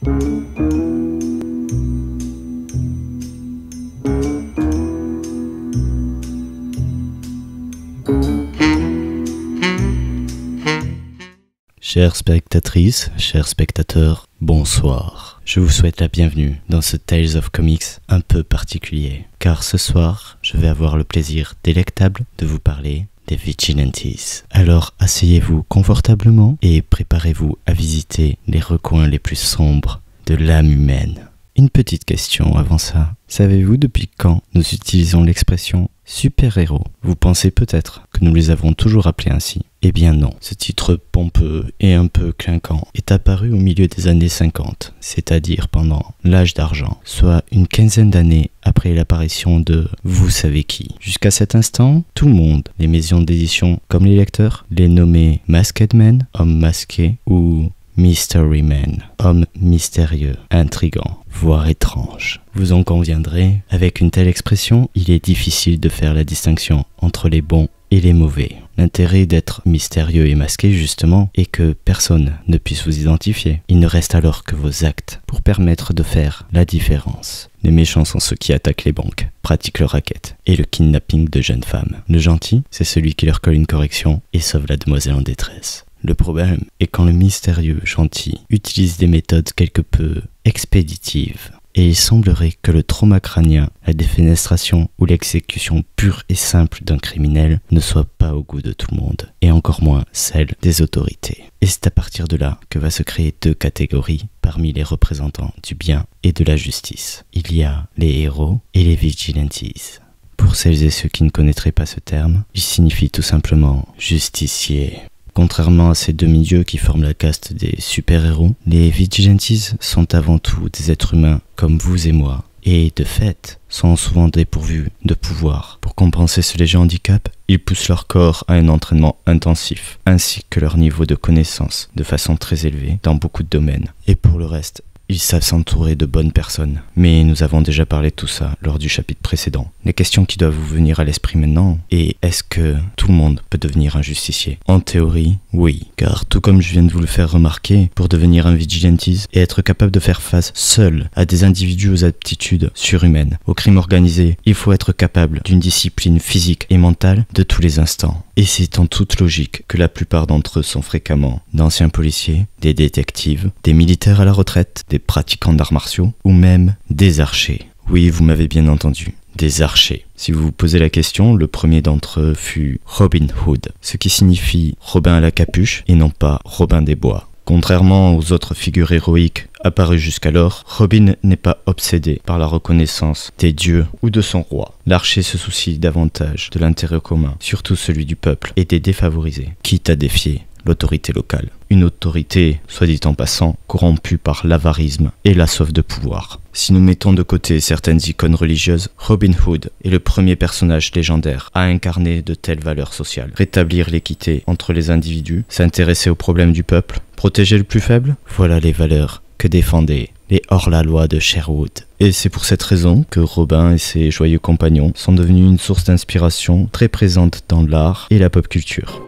Chères spectatrices, chers spectateurs, bonsoir. Je vous souhaite la bienvenue dans ce Tales of Comics un peu particulier, car ce soir, je vais avoir le plaisir délectable de vous parler des Vigilantes. Alors asseyez-vous confortablement et préparez-vous à visiter les recoins les plus sombres de l'âme humaine. Une petite question avant ça. Savez-vous depuis quand nous utilisons l'expression super-héros? Vous pensez peut-être que nous les avons toujours appelés ainsi. Eh bien non, ce titre pompeux et un peu clinquant est apparu au milieu des années 50, c'est-à-dire pendant l'âge d'argent, soit une quinzaine d'années après l'apparition de vous savez qui. Jusqu'à cet instant, tout le monde, les maisons d'édition comme les lecteurs, les nommaient Masked Man, homme masqué, ou Mystery Man, homme mystérieux, intrigant, voire étrange. Vous en conviendrez, avec une telle expression, il est difficile de faire la distinction entre les bons et les mauvais. L'intérêt d'être mystérieux et masqué, justement, est que personne ne puisse vous identifier. Il ne reste alors que vos actes pour permettre de faire la différence. Les méchants sont ceux qui attaquent les banques, pratiquent le racket et le kidnapping de jeunes femmes. Le gentil, c'est celui qui leur colle une correction et sauve la demoiselle en détresse. Le problème est quand le mystérieux gentil utilise des méthodes quelque peu expéditives. Et il semblerait que le trauma crânien, la défenestration ou l'exécution pure et simple d'un criminel ne soit pas au goût de tout le monde, et encore moins celle des autorités. Et c'est à partir de là que va se créer deux catégories parmi les représentants du bien et de la justice. Il y a les héros et les vigilantes. Pour celles et ceux qui ne connaîtraient pas ce terme, il signifie tout simplement justicier. Contrairement à ces demi-dieux qui forment la caste des super-héros, les vigilantes sont avant tout des êtres humains comme vous et moi, et de fait, sont souvent dépourvus de pouvoir. Pour compenser ce léger handicap, ils poussent leur corps à un entraînement intensif, ainsi que leur niveau de connaissance de façon très élevée dans beaucoup de domaines. Et pour le reste, ils savent s'entourer de bonnes personnes. Mais nous avons déjà parlé de tout ça lors du chapitre précédent. Les questions qui doivent vous venir à l'esprit maintenant est: est-ce que tout le monde peut devenir un justicier? En théorie, oui. Car tout comme je viens de vous le faire remarquer, pour devenir un vigilante et être capable de faire face seul à des individus aux aptitudes surhumaines, au crime organisé, il faut être capable d'une discipline physique et mentale de tous les instants. Et c'est en toute logique que la plupart d'entre eux sont fréquemment d'anciens policiers, des détectives, des militaires à la retraite, des pratiquants d'arts martiaux ou même des archers. Oui, vous m'avez bien entendu, des archers. Si vous vous posez la question, le premier d'entre eux fut Robin Hood, ce qui signifie Robin à la capuche et non pas Robin des Bois. Contrairement aux autres figures héroïques apparues jusqu'alors, Robin n'est pas obsédé par la reconnaissance des dieux ou de son roi. L'archer se soucie davantage de l'intérêt commun, surtout celui du peuple et des défavorisés, quitte à défier l'autorité locale. Une autorité, soit dit en passant, corrompue par l'avarisme et la soif de pouvoir. Si nous mettons de côté certaines icônes religieuses, Robin Hood est le premier personnage légendaire à incarner de telles valeurs sociales. Rétablir l'équité entre les individus, s'intéresser aux problèmes du peuple, protéger le plus faible, voilà les valeurs que défendaient les hors-la-loi de Sherwood. Et c'est pour cette raison que Robin et ses joyeux compagnons sont devenus une source d'inspiration très présente dans l'art et la pop culture.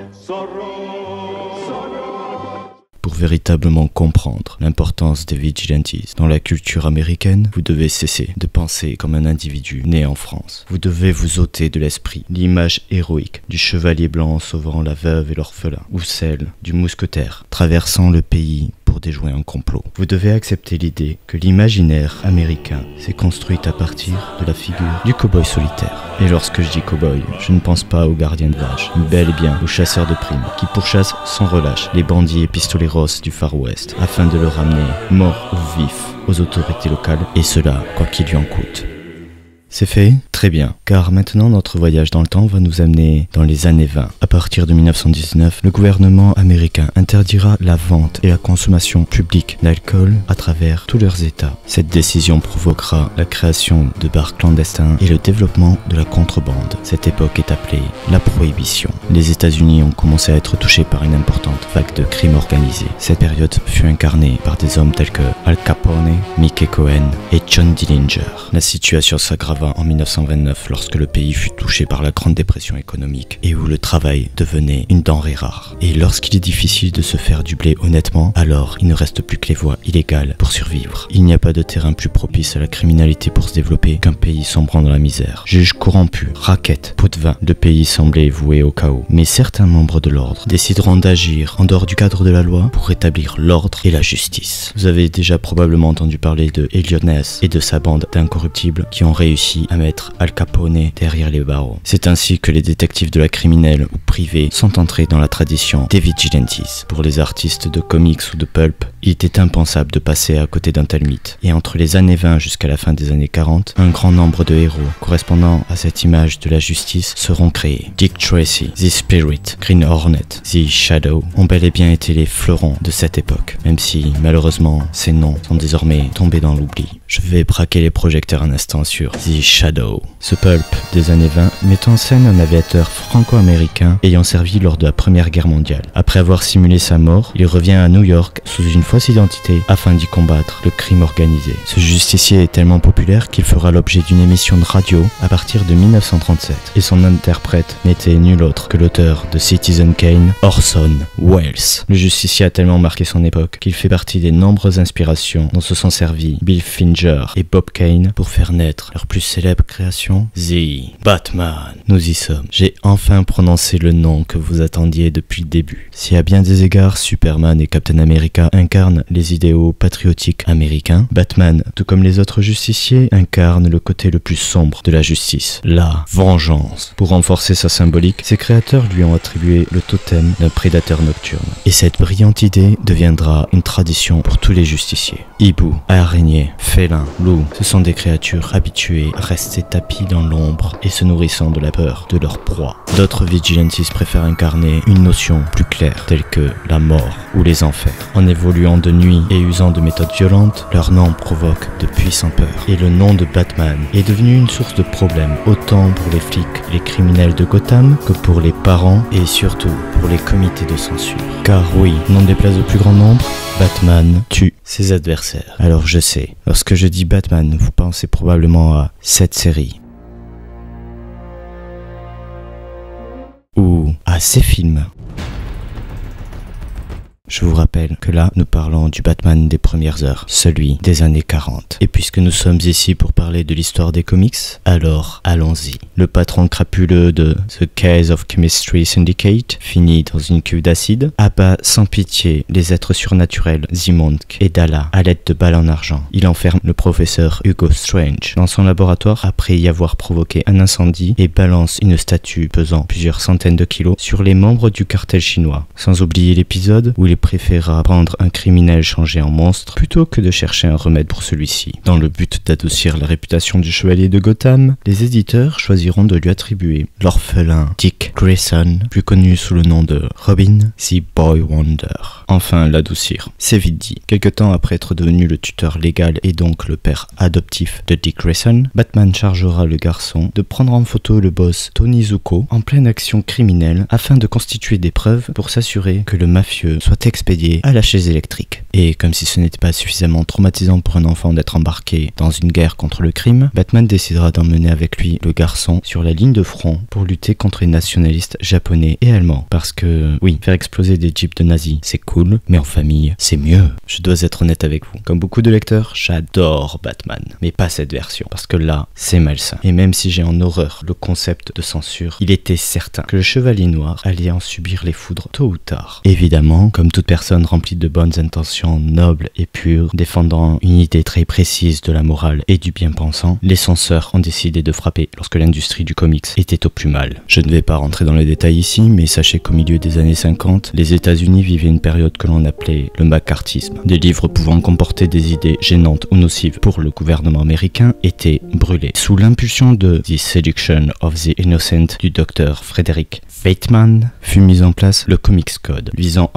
Pour véritablement comprendre l'importance des vigilantes dans la culture américaine, vous devez cesser de penser comme un individu né en France. Vous devez vous ôter de l'esprit l'image héroïque du chevalier blanc sauvant la veuve et l'orphelin, ou celle du mousquetaire traversant le pays pour déjouer un complot. Vous devez accepter l'idée que l'imaginaire américain s'est construit à partir de la figure du cow-boy solitaire. Et lorsque je dis cow-boy, je ne pense pas aux gardiens de vaches, mais bel et bien aux chasseurs de primes, qui pourchassent sans relâche les bandits et pistolets rosses du Far West, afin de le ramener, mort ou vif, aux autorités locales, et cela, quoi qu'il lui en coûte. C'est fait? Très bien, car maintenant notre voyage dans le temps va nous amener dans les années 20. À partir de 1919, le gouvernement américain interdira la vente et la consommation publique d'alcool à travers tous leurs États. Cette décision provoquera la création de bars clandestins et le développement de la contrebande. Cette époque est appelée la Prohibition. Les États-Unis ont commencé à être touchés par une importante vague de crimes organisés. Cette période fut incarnée par des hommes tels que Al Capone, Mickey Cohen et John Dillinger. La situation s'aggrava s'observa en 1929 lorsque le pays fut touché par la Grande Dépression économique et où le travail devenait une denrée rare. Et lorsqu'il est difficile de se faire du blé honnêtement, alors il ne reste plus que les voies illégales pour survivre. Il n'y a pas de terrain plus propice à la criminalité pour se développer qu'un pays sombrant dans la misère. Juges corrompus, raquettes, pots de vin, le pays semblait voué au chaos. Mais certains membres de l'ordre décideront d'agir en dehors du cadre de la loi pour rétablir l'ordre et la justice. Vous avez déjà probablement entendu parler de Elliot Ness et de sa bande d'incorruptibles qui ont réussi à mettre Al Capone derrière les barreaux. C'est ainsi que les détectives de la criminelle ou privée sont entrés dans la tradition des vigilantes. Pour les artistes de comics ou de pulp, il était impensable de passer à côté d'un tel mythe. Et entre les années 20 jusqu'à la fin des années 40, un grand nombre de héros correspondant à cette image de la justice seront créés. Dick Tracy, The Spirit, Green Hornet, The Shadow ont bel et bien été les fleurons de cette époque, même si malheureusement ces noms sont désormais tombés dans l'oubli. Je vais braquer les projecteurs un instant sur The Shadow. Ce pulp des années 20 met en scène un aviateur franco-américain ayant servi lors de la Première Guerre mondiale. Après avoir simulé sa mort, il revient à New York sous une fausse identité afin d'y combattre le crime organisé. Ce justicier est tellement populaire qu'il fera l'objet d'une émission de radio à partir de 1937 et son interprète n'était nul autre que l'auteur de Citizen Kane, Orson Welles. Le justicier a tellement marqué son époque qu'il fait partie des nombreuses inspirations dont se sont servis Bill Finger et Bob Kane pour faire naître leur plus célèbre création, The Batman. Nous y sommes. J'ai enfin prononcé le nom que vous attendiez depuis le début. Si à bien des égards, Superman et Captain America incarnent les idéaux patriotiques américains, Batman, tout comme les autres justiciers, incarne le côté le plus sombre de la justice, la vengeance. Pour renforcer sa symbolique, ses créateurs lui ont attribué le totem d'un prédateur nocturne. Et cette brillante idée deviendra une tradition pour tous les justiciers. Hibou, araignée, félin, loup, ce sont des créatures habituées à rester tapis dans l'ombre et se nourrissant de la peur de leur proie. D'autres vigilantes préfèrent incarner une notion plus claire, telle que la mort ou les enfers. En évoluant de nuit et usant de méthodes violentes, leur nom provoque de puissantes peurs. Et le nom de Batman est devenu une source de problèmes, autant pour les flics et les criminels de Gotham que pour les parents et surtout pour les comités de censure. Car oui, n'en déplaise au plus grand nombre, Batman tue ses adversaires. Alors je sais, lorsque je dis Batman, vous pensez probablement à cette série. Ou à ces films. Je vous rappelle que là, nous parlons du Batman des premières heures, celui des années 40. Et puisque nous sommes ici pour parler de l'histoire des comics, alors allons-y. Le patron crapuleux de The Case of Chemistry Syndicate, fini dans une cuve d'acide, abat sans pitié les êtres surnaturels Zimondk et Dala à l'aide de balles en argent. Il enferme le professeur Hugo Strange dans son laboratoire après y avoir provoqué un incendie et balance une statue pesant plusieurs centaines de kilos sur les membres du cartel chinois. Sans oublier l'épisode où il préféra prendre un criminel changé en monstre plutôt que de chercher un remède pour celui-ci. Dans le but d'adoucir la réputation du chevalier de Gotham, les éditeurs choisiront de lui attribuer l'orphelin Dick Grayson, plus connu sous le nom de Robin the Boy Wonder. Enfin, l'adoucir. C'est vite dit. Quelque temps après être devenu le tuteur légal et donc le père adoptif de Dick Grayson, Batman chargera le garçon de prendre en photo le boss Tony Zuko en pleine action criminelle afin de constituer des preuves pour s'assurer que le mafieux soit expédié à la chaise électrique. Et comme si ce n'était pas suffisamment traumatisant pour un enfant d'être embarqué dans une guerre contre le crime, Batman décidera d'emmener avec lui le garçon sur la ligne de front pour lutter contre les nationalistes japonais et allemands. Parce que, oui, faire exploser des jeeps de nazis, c'est cool, mais en famille, c'est mieux. Je dois être honnête avec vous. Comme beaucoup de lecteurs, j'adore Batman, mais pas cette version, parce que là, c'est malsain. Et même si j'ai en horreur le concept de censure, il était certain que le Chevalier Noir allait en subir les foudres tôt ou tard. Évidemment, comme toute personne remplie de bonnes intentions nobles et pures, défendant une idée très précise de la morale et du bien-pensant, les censeurs ont décidé de frapper lorsque l'industrie du comics était au plus mal. Je ne vais pas rentrer dans les détails ici, mais sachez qu'au milieu des années 50, les États-Unis vivaient une période que l'on appelait le macartisme. Des livres pouvant comporter des idées gênantes ou nocives pour le gouvernement américain étaient brûlés. Sous l'impulsion de The Seduction of the Innocent du docteur Frederick Bateman, fut mis en place le Comics Code, visant à réglementer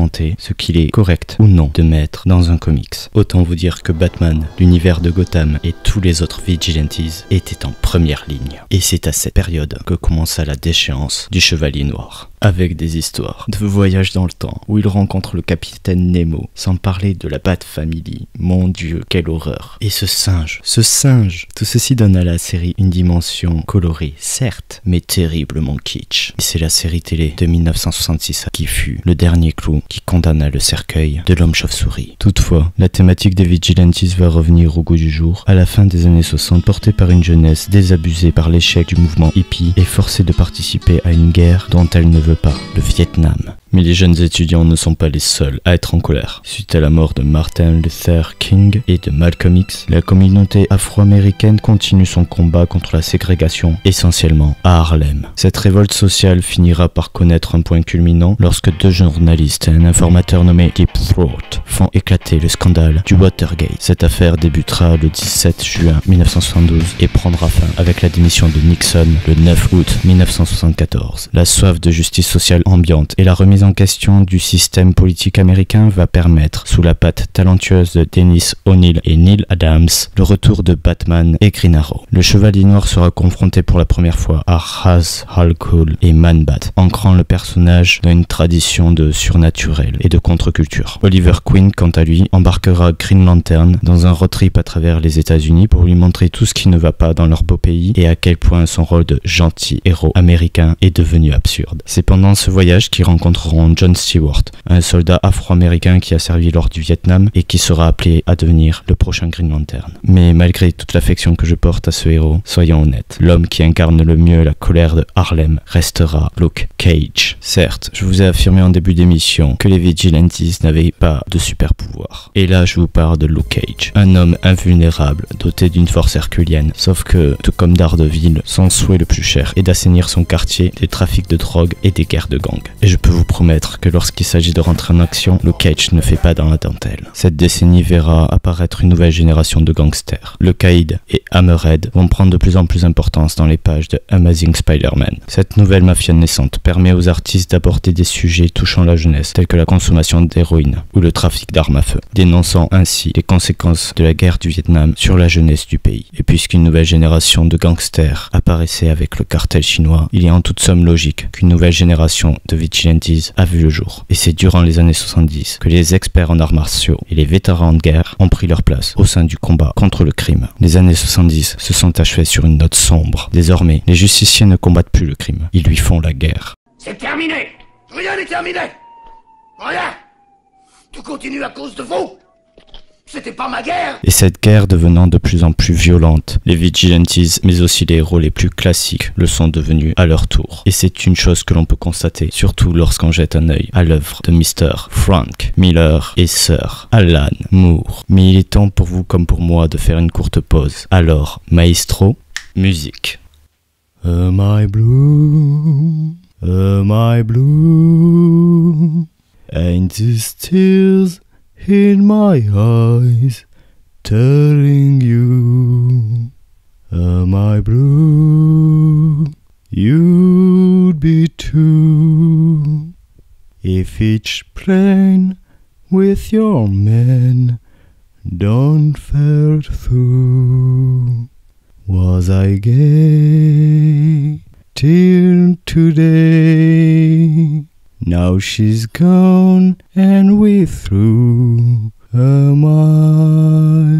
commenter ce qu'il est correct ou non de mettre dans un comics. Autant vous dire que Batman, l'univers de Gotham et tous les autres vigilantes étaient en première ligne. Et c'est à cette période que commença la déchéance du Chevalier Noir. Avec des histoires de voyage dans le temps où il rencontre le capitaine Nemo, sans parler de la Bat Family. Mon Dieu, quelle horreur. Et ce singe, tout ceci donne à la série une dimension colorée, certes, mais terriblement kitsch. Et c'est la série télé de 1966 qui fut le dernier clou qui condamna le cercueil de l'homme chauve-souris. Toutefois, la thématique des vigilantes va revenir au goût du jour à la fin des années 60, portée par une jeunesse désabusée par l'échec du mouvement hippie et forcée de participer à une guerre dont elle ne veut pas, le Vietnam. Mais les jeunes étudiants ne sont pas les seuls à être en colère. Suite à la mort de Martin Luther King et de Malcolm X, la communauté afro-américaine continue son combat contre la ségrégation, essentiellement à Harlem. Cette révolte sociale finira par connaître un point culminant lorsque deux journalistes et un informateur nommé Deep Throat font éclater le scandale du Watergate. Cette affaire débutera le 17 juin 1972 et prendra fin avec la démission de Nixon le 9 août 1974. La soif de justice sociale ambiante et la remise en question du système politique américain va permettre, sous la patte talentueuse de Dennis O'Neil et Neil Adams, le retour de Batman et Green Arrow. Le Chevalier Noir sera confronté pour la première fois à Ra's al Ghul et Man-Bat, ancrant le personnage dans une tradition de surnaturel et de contre-culture. Oliver Queen, quant à lui, embarquera Green Lantern dans un road trip à travers les États-Unis pour lui montrer tout ce qui ne va pas dans leur beau pays et à quel point son rôle de gentil héros américain est devenu absurde. C'est pendant ce voyage qu'ils rencontreront John Stewart, un soldat afro-américain qui a servi lors du Vietnam et qui sera appelé à devenir le prochain Green Lantern. Mais malgré toute l'affection que je porte à ce héros, soyons honnêtes, l'homme qui incarne le mieux la colère de Harlem restera Luke Cage. Certes, je vous ai affirmé en début d'émission que les vigilantes n'avaient pas de super pouvoir. Et là, je vous parle de Luke Cage, un homme invulnérable, doté d'une force herculienne, sauf que, tout comme Daredevil, son souhait le plus cher est d'assainir son quartier des trafics de drogue et des guerres de gang. Et je peux vous promettre que lorsqu'il s'agit de rentrer en action, Luke Cage ne fait pas dans la dentelle. Cette décennie verra apparaître une nouvelle génération de gangsters. Le Qaïd et Hammerhead vont prendre de plus en plus d'importance dans les pages de Amazing Spider-Man. Cette nouvelle mafia naissante permet aux artistes d'aborder des sujets touchant la jeunesse, tels que la consommation d'héroïne ou le trafic d'armes à feu, dénonçant ainsi les conséquences de la guerre du Vietnam sur la jeunesse du pays. Et puisqu'une nouvelle génération de gangsters apparaissait avec le cartel chinois, il est en toute somme logique qu'une nouvelle génération de vigilantes a vu le jour. Et c'est durant les années 70 que les experts en arts martiaux et les vétérans de guerre ont pris leur place au sein du combat contre le crime. Les années 70 se sont achevées sur une note sombre. Désormais, les justiciers ne combattent plus le crime, ils lui font la guerre. C'est terminé! Rien n'est terminé! Rien! Tout continue à cause de vous! C'était pas ma guerre! Et cette guerre devenant de plus en plus violente, les vigilantes, mais aussi les héros les plus classiques, le sont devenus à leur tour. Et c'est une chose que l'on peut constater, surtout lorsqu'on jette un œil à l'œuvre de Mr. Frank Miller et Sir Alan Moore. Mais il est temps pour vous comme pour moi de faire une courte pause. Alors, maestro, musique. Am I blue? Am I blue? Ain't these tears in my eyes telling you, am I blue? You'd be too, if each plane with your men don't fell through. Was I gay till today? Now she's gone and we're through. Am I